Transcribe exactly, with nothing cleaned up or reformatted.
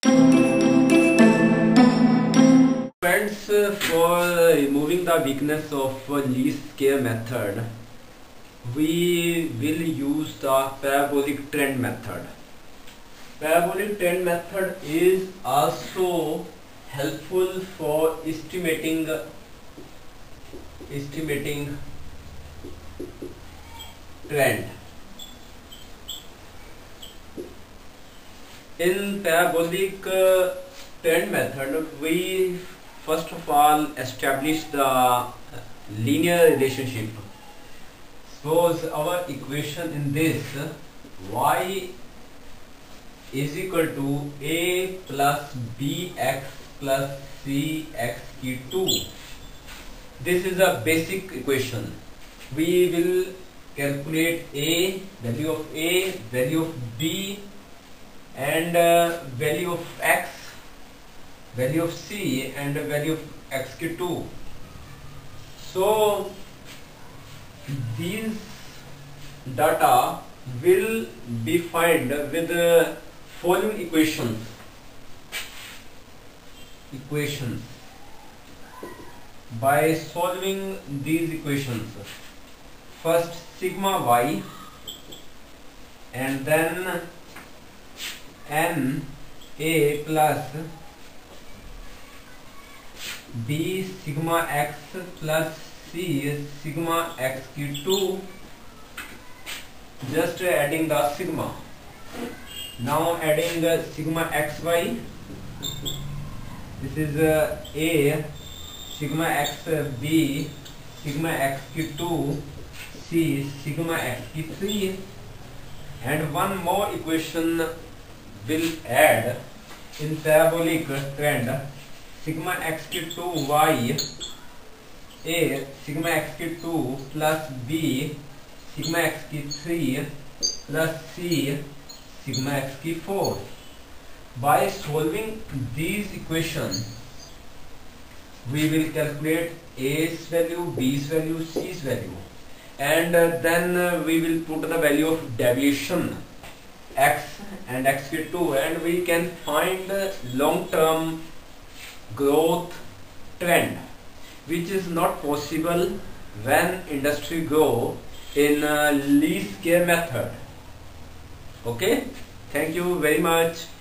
Friends, uh, for removing the weakness of uh, least square method, we will use the parabolic trend method. Parabolic trend method is also helpful for estimating estimating trend. In parabolic uh, trend method, we first of all establish the linear relationship. Suppose our equation in this, y is equal to a plus bx plus cx की two. This is a basic equation. We will calculate a, value of a, value of b, and uh, value of x, value of c, and value of x की two. So these data will be found with the following equations. Equations. By solving these equations, first sigma y and then n a plus b sigma x plus c sigma x की two, just adding the sigma. Now adding uh, sigma xy, this is uh, a sigma x uh, b sigma x की two, c sigma x की three, and one more equation will add in parabolic trend. Sigma x की two y, a sigma x की two plus b sigma x की three plus c sigma x की four. By solving these equations, we will calculate a's value, b's value, c's value, and uh, then uh, we will put the value of deviation x and x की two, and we can find long-term growth trend, which is not possible when industry grow in uh, least square method. Okay, thank you very much.